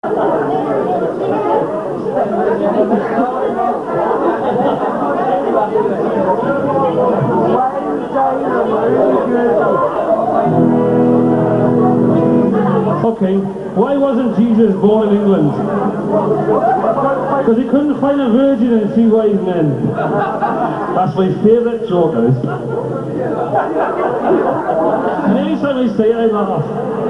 Okay, why wasn't Jesus born in England? Because he couldn't find a virgin and 3 wise men. That's my favourite joke, that is. And every time I say it, I laugh.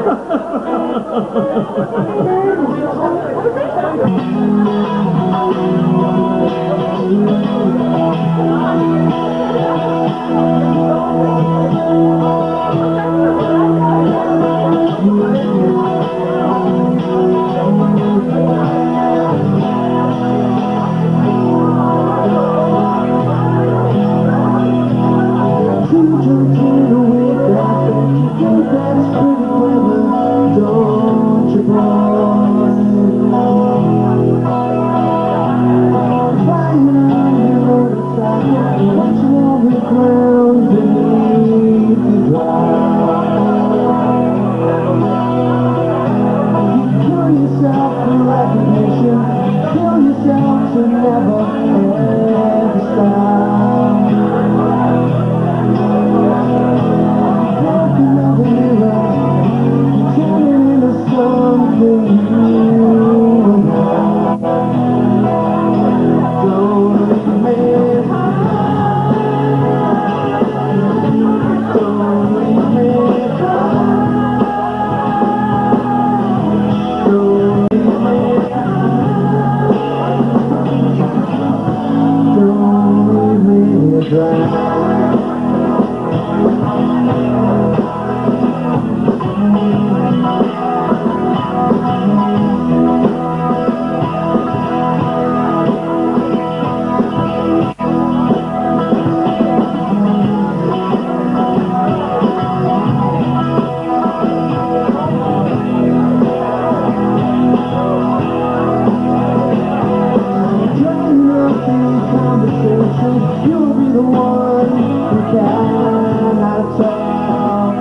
You'll be the one who cannot talk.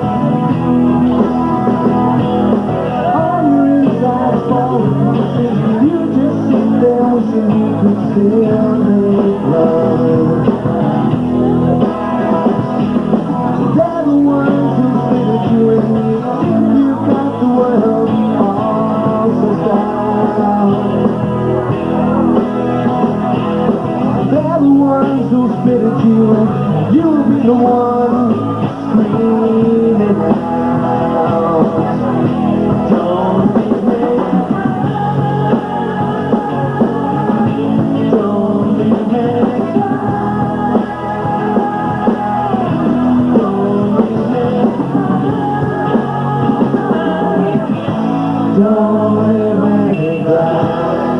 All your insides fall to pieces. You just sit there wishing you could still make love. They're the ones who spit at you and me. If you got the world all so style. They're the ones who spit at you, and you'll be the one screaming out. Don't leave me. Don't leave me. Don't leave me. Don't leave me blind.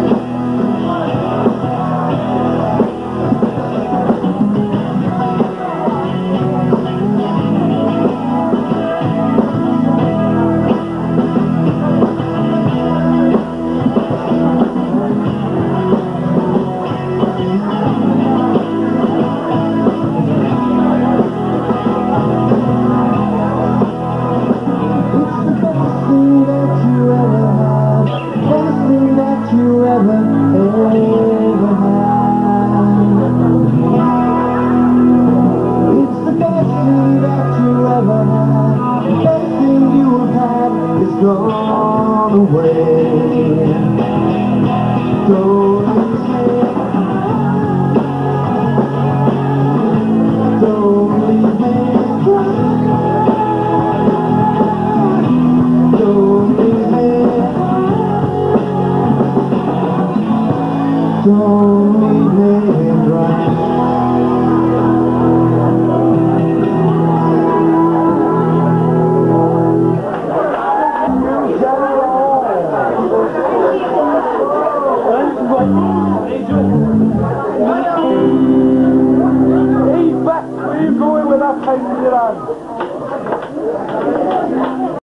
Gone away. Don't leave me. Don't leave me crying. Don't leave me. Don't leave me crying. Hey, back, where are you going with that paper in your hand?